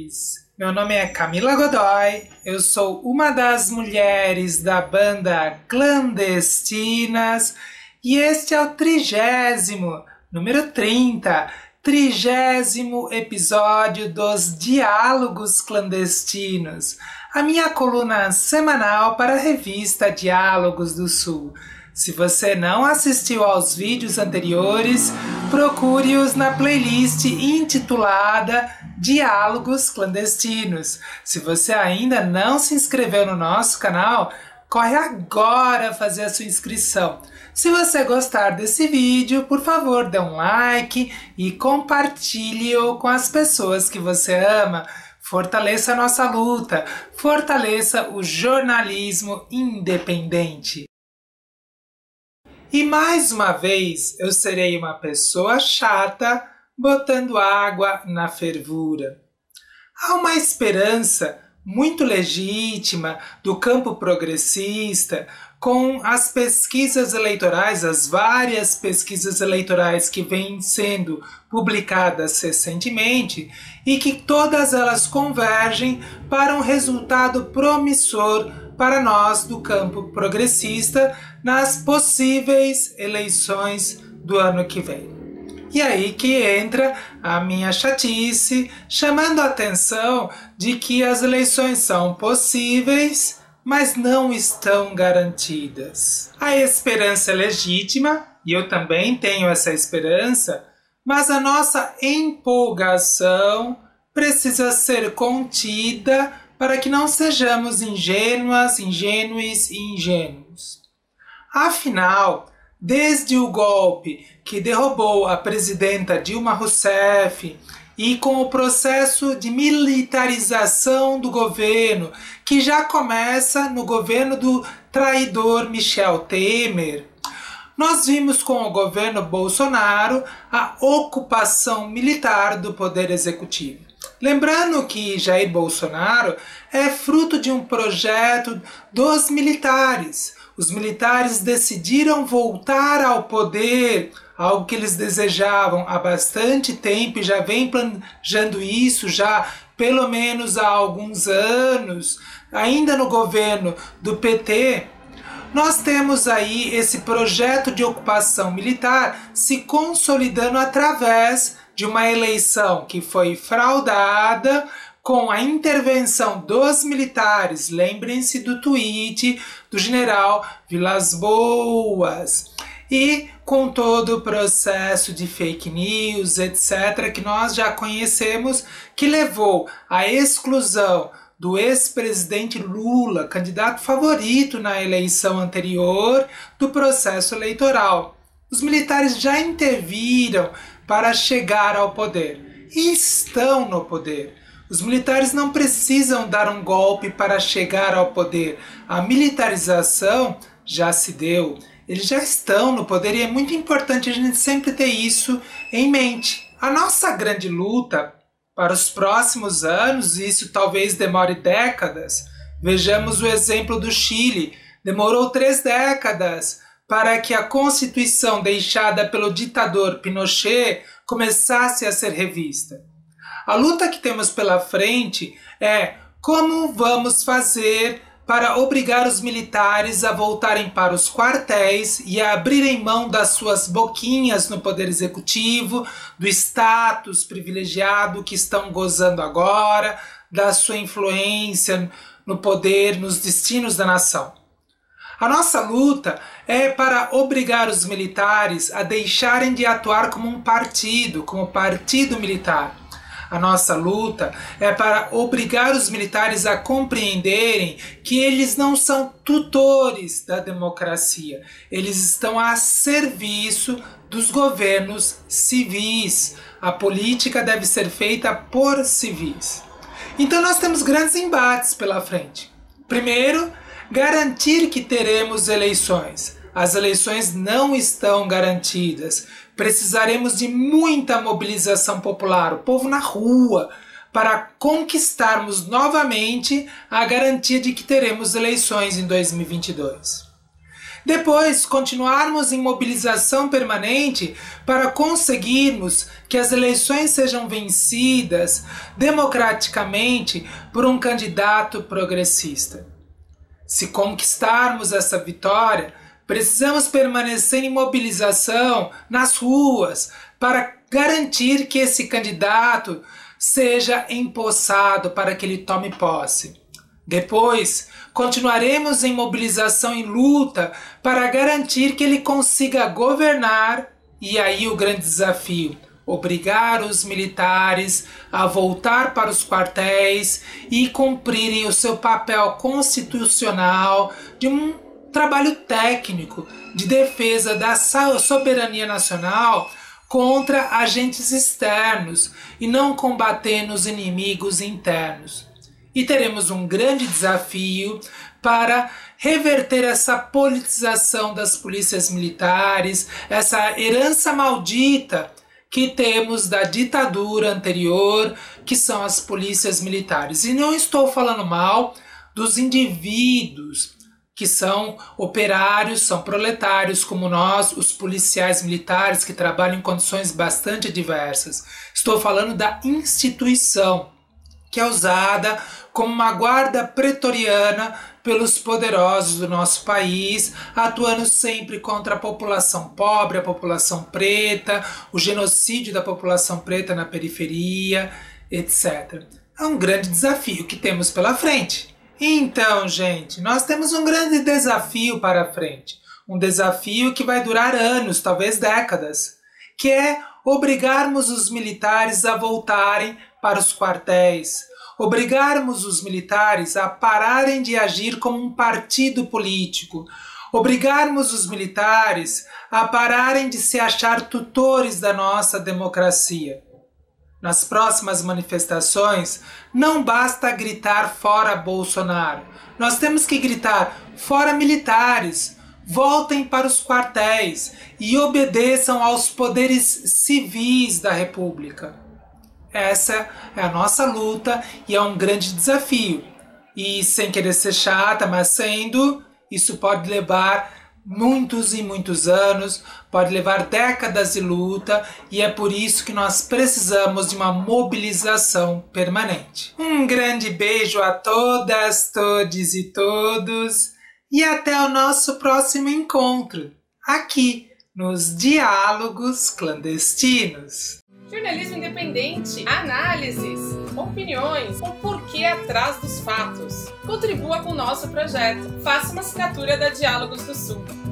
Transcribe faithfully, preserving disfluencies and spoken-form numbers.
ouvintes! Meu nome é Camila Godoy, eu sou uma das mulheres da banda Clandestinas e este é o trigésimo, número trinta, trigésimo episódio dos Diálogos Clandestinos, a minha coluna semanal para a revista Diálogos do Sul. Se você não assistiu aos vídeos anteriores, procure-os na playlist intitulada Diálogos Clandestinos. Se você ainda não se inscreveu no nosso canal, corre agora fazer a sua inscrição. Se você gostar desse vídeo, por favor, dê um like e compartilhe-o com as pessoas que você ama. Fortaleça a nossa luta, fortaleça o jornalismo independente. E mais uma vez eu serei uma pessoa chata botando água na fervura. Há uma esperança muito legítima do campo progressista com as pesquisas eleitorais, as várias pesquisas eleitorais que vêm sendo publicadas recentemente e que todas elas convergem para um resultado promissor para nós do campo progressista nas possíveis eleições do ano que vem. E aí que entra a minha chatice, chamando a atenção de que as eleições são possíveis, mas não estão garantidas. A esperança é legítima, e eu também tenho essa esperança, mas a nossa empolgação precisa ser contida para que não sejamos ingênuas, ingênuos e ingênuos. Afinal, desde o golpe que derrubou a presidenta Dilma Rousseff e com o processo de militarização do governo, que já começa no governo do traidor Michel Temer, nós vimos com o governo Bolsonaro a ocupação militar do poder executivo. Lembrando que Jair Bolsonaro é fruto de um projeto dos militares. Os militares decidiram voltar ao poder, algo que eles desejavam há bastante tempo e já vem planejando isso já pelo menos há alguns anos, ainda no governo do P T. Nós temos aí esse projeto de ocupação militar se consolidando através de uma eleição que foi fraudada com a intervenção dos militares. Lembrem-se do tweet do general Vilas Boas. E com todo o processo de fake news, etcétera, que nós já conhecemos, que levou à exclusão do ex-presidente Lula, candidato favorito na eleição anterior, do processo eleitoral. Os militares já interviram para chegar ao poder e estão no poder. Os militares não precisam dar um golpe para chegar ao poder. A militarização já se deu. Eles já estão no poder e é muito importante a gente sempre ter isso em mente. A nossa grande luta para os próximos anos, e isso talvez demore décadas, vejamos o exemplo do Chile. Demorou três décadas para que a Constituição deixada pelo ditador Pinochet começasse a ser revista. A luta que temos pela frente é como vamos fazer para obrigar os militares a voltarem para os quartéis e a abrirem mão das suas boquinhas no poder executivo, do status privilegiado que estão gozando agora, da sua influência no poder, nos destinos da nação. A nossa luta é para obrigar os militares a deixarem de atuar como um partido, como partido militar. A nossa luta é para obrigar os militares a compreenderem que eles não são tutores da democracia. Eles estão a serviço dos governos civis. A política deve ser feita por civis. Então nós temos grandes embates pela frente. Primeiro, garantir que teremos eleições. As eleições não estão garantidas. Precisaremos de muita mobilização popular, o povo na rua, para conquistarmos novamente a garantia de que teremos eleições em dois mil e vinte e dois. Depois, continuarmos em mobilização permanente para conseguirmos que as eleições sejam vencidas democraticamente por um candidato progressista. Se conquistarmos essa vitória, precisamos permanecer em mobilização nas ruas para garantir que esse candidato seja empossado para que ele tome posse. Depois, continuaremos em mobilização e luta para garantir que ele consiga governar, e aí o grande desafio, obrigar os militares a voltar para os quartéis e cumprirem o seu papel constitucional de um trabalho técnico de defesa da soberania nacional contra agentes externos e não combatendo os inimigos internos. E teremos um grande desafio para reverter essa politização das polícias militares, essa herança maldita que temos da ditadura anterior, que são as polícias militares. E não estou falando mal dos indivíduos que são operários, são proletários como nós, os policiais militares que trabalham em condições bastante diversas. Estou falando da instituição, que é usada como uma guarda pretoriana pelos poderosos do nosso país, atuando sempre contra a população pobre, a população preta, o genocídio da população preta na periferia, etcétera. É um grande desafio que temos pela frente. Então, gente, nós temos um grande desafio para frente. Um desafio que vai durar anos, talvez décadas, que é obrigarmos os militares a voltarem para os quartéis, obrigarmos os militares a pararem de agir como um partido político, obrigarmos os militares a pararem de se achar tutores da nossa democracia. Nas próximas manifestações, não basta gritar fora Bolsonaro. Nós temos que gritar fora militares, voltem para os quartéis e obedeçam aos poderes civis da República. Essa é a nossa luta e é um grande desafio. E sem querer ser chata, mas sendo, isso pode levar muitos e muitos anos, pode levar décadas de luta, e é por isso que nós precisamos de uma mobilização permanente. Um grande beijo a todas, todes e todos, e até o nosso próximo encontro, aqui nos Diálogos Clandestinos. Jornalismo independente, análises, opiniões, o porquê atrás dos fatos. Contribua com o nosso projeto. Faça uma assinatura da Diálogos do Sul.